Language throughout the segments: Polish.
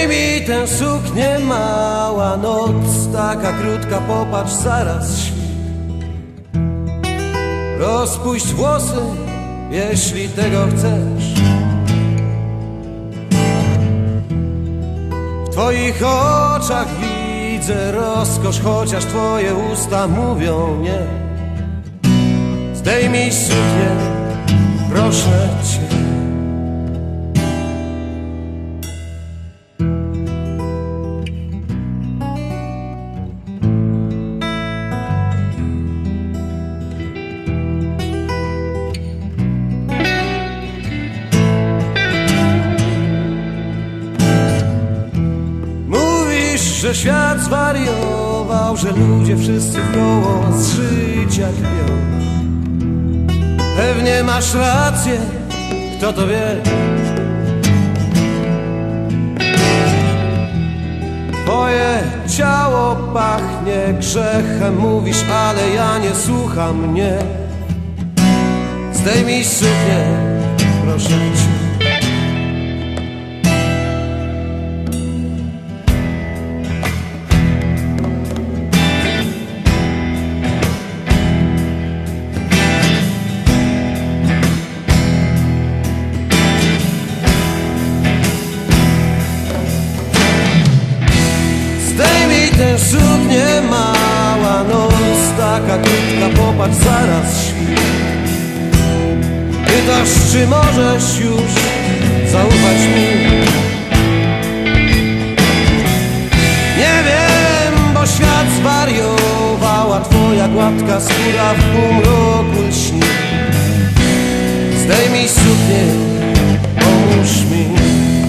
Zdejmij tę suknię, mała noc, taka krótka, popatrz, zaraz świt. Rozpuść włosy, jeśli tego chcesz. W twoich oczach widzę rozkosz, chociaż twoje usta mówią nie. Zdejmij suknię, proszę cię. Że świat zwariował, że ludzie wszyscy wkoło z życia kpią. Pewnie masz rację, kto to wie. Twoje ciało pachnie grzechem, mówisz, ale ja nie słucham mnie. Zdejmij suknię, proszę cię. Tę suknię, mała noc, taka krótka, popatrz, zaraz świt. Pytasz, czy możesz już zaufać mi? Nie wiem, bo świat zwariował, a twoja gładka skóra w półmroku lśni. Zdejmij suknię, pomóż mi.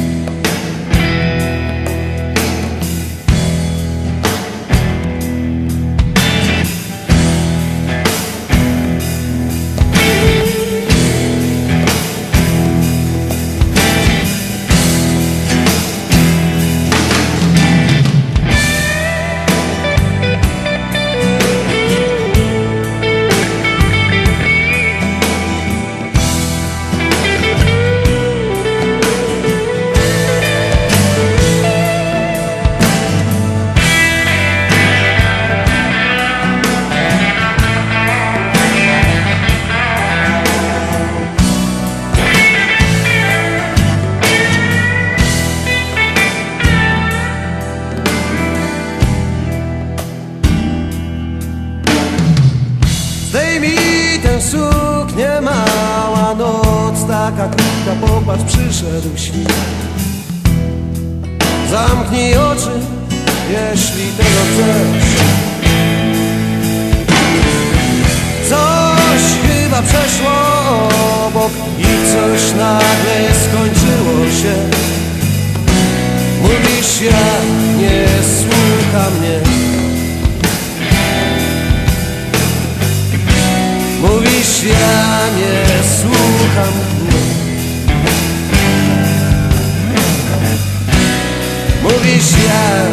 Zdejmij tę suknię, mała noc, taka krótka, popatrz, przyszedł świt. Zamknij oczy, jeśli tego chcesz. Coś chyba przeszło obok i coś nagle skończyło się. Mówisz, ja nie słucham mnie. Mówisz, ja nie słucham mnie. Mówisz, ja